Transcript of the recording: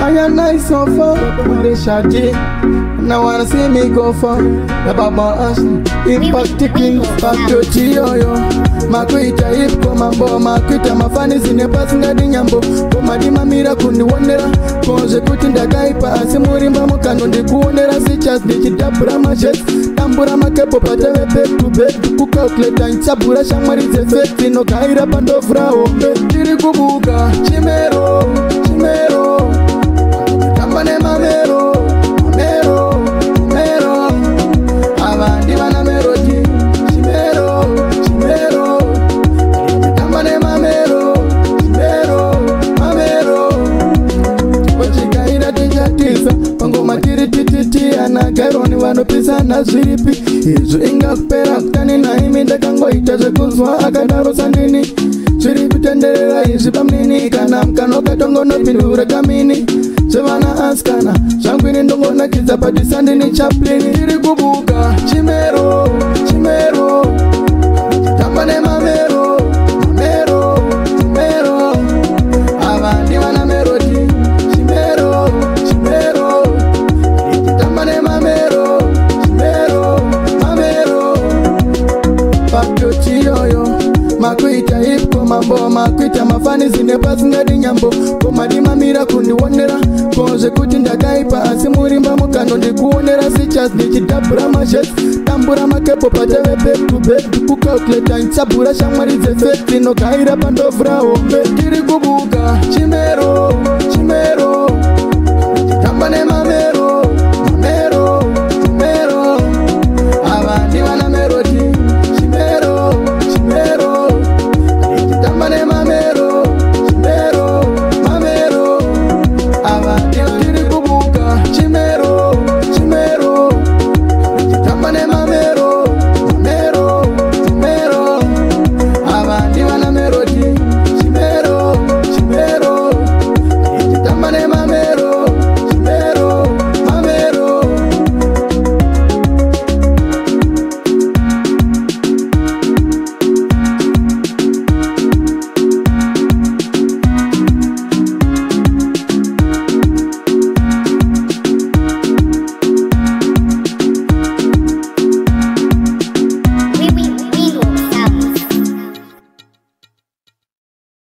Why am I so far? When they shot it, now wanna see me go far. The Baba Ashley, impact king, back to Chioyo. Makuita hip komambo, makuita mafani zinepa singadi nyambo. Komadima mira kundi wonera, konje kutinda gaipa asimurimba mukano ndi kuonera sichas ndichitabura mashes. Tambura makepo patewe back to back, kukalkuleta nchabura shamwarize fekti no kaira pando frao. Tiri kubuka, chimero, chimero. Tambane mamero, mamero, mamero. Avandi vana meroti, chimero, chimero. Tambane mamero, chimero, mamero. Wachikaira tinjatisa, pango matiri tititi. Anagaroni wanopisa na zviripi. Izvo inga kupera kutani na imi ndakangoita zvekuzwa akadaro sandini. Zviri kutenderera izvi pamnini kana mukano katongonopindura kamini. Zvevana askana zvangwini ndongonakidza patisandini chaplini. Tiri kubuka chimero, chimero. Tambane mamero, mamero, mamero. Ava ndivana meroti, chimero, chimero. Tambane mamero, chimero, mamero. Pakto chiyoyo makuita hip komambo, makuita mafani zinepa singadi nyambo. Komadima mira kundi wonera, konje kuti ndakaipa asimurimba mukano ndikuonera sichas ndichitabura mashes. Tambura makepo patewe back to back, kukalkuleta nchabura shamwarize fekti no kaira pando frao. Tiri kubuka chimero.